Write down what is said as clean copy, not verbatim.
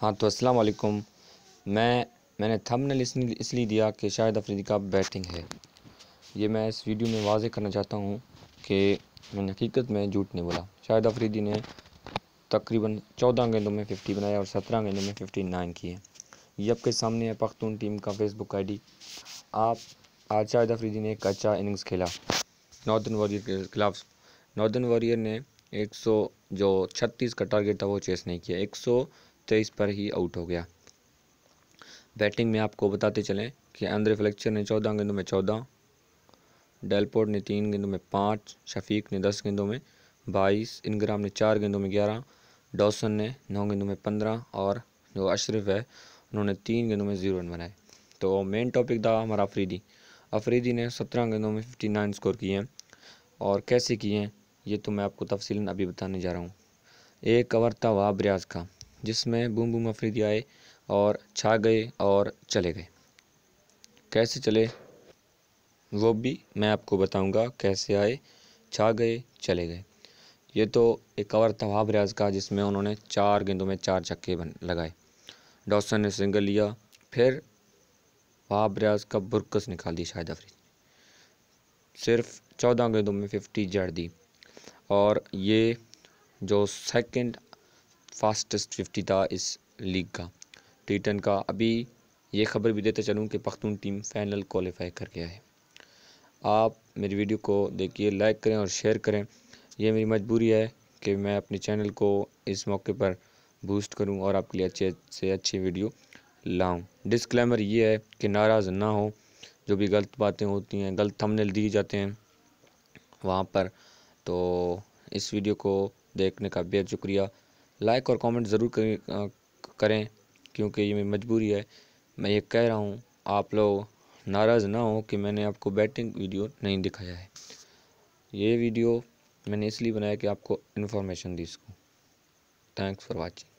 हाँ तो अस्सलाम वालेकुम। मैंने थंबनेल इसलिए दिया कि शाहिद अफरीदी का बैटिंग है। ये मैं इस वीडियो में वाज़ेह करना चाहता हूँ कि मैंने हकीकत में झूठ नहीं बोला। शाहिद अफरीदी ने तकरीबन 14 गेंदों में 50 बनाया और 17 गेंदों में 59 किए। ये आपके सामने है पख्तून टीम का फेसबुक आईडी। आज शाहिद अफरीदी ने एक अच्छा इनिंग्स खेला नॉर्दर्न वॉरियर के खिलाफ। नॉर्दर्न वॉरियर ने 136 का टारगेट था वो चेस नहीं किया, 123 पर ही आउट हो गया। बैटिंग में आपको बताते चलें कि एंड्रे फ्लेक्चर ने 14 गेंदों में 14, डेलपोर्ट ने 3 गेंदों में 5, शफीक ने 10 गेंदों में 22, इनग्राम ने 4 गेंदों में 11, डॉसन ने 9 गेंदों में 15 और जो अशरफ है उन्होंने 3 गेंदों में 0 रन बनाए। तो मेन टॉपिक था हमारा अफरीदी ने 17 गेंदों में 59 स्कोर किए हैं। और कैसे किए हैं ये तो मैं आपको तफसीलन अभी बताने जा रहा हूँ। एक ओवर था वहाब रियाज का जिसमें बूम बूम अफरीदी आए और छा गए और चले गए। कैसे चले वो भी मैं आपको बताऊंगा, कैसे आए, छा गए, चले गए। ये तो एक ओवर था वहाब रियाज का जिसमें उन्होंने 4 गेंदों में 4 छक्के लगाए। डॉसन ने सिंगल लिया, फिर वहाब रियाज का बुरकस निकाल दी शाहिद अफरीदी। सिर्फ 14 गेंदों में 50 जड़ दी और ये जो सेकंड फास्टेस्ट 50 था इस लीग का T10 का। अभी ये खबर भी देते चलूँ कि पख्तून टीम फाइनल क्वालिफाई कर गया है। आप मेरी वीडियो को देखिए, लाइक करें और शेयर करें। ये मेरी मजबूरी है कि मैं अपने चैनल को इस मौके पर बूस्ट करूं और आपके लिए अच्छे से अच्छी वीडियो लाऊं। डिस्क्लेमर ये है कि नाराज़ ना हो, जो भी गलत बातें होती हैं, गलत थंबनेल दिए जाते हैं वहाँ पर, तो इस वीडियो को देखने का बेहद शुक्रिया। लाइक और कमेंट ज़रूर करें क्योंकि ये मेरी मजबूरी है। मैं ये कह रहा हूँ, आप लोग नाराज़ ना हो कि मैंने आपको बैटिंग वीडियो नहीं दिखाया है। ये वीडियो मैंने इसलिए बनाया कि आपको इन्फॉर्मेशन दी सकूँ। Thanks for watching.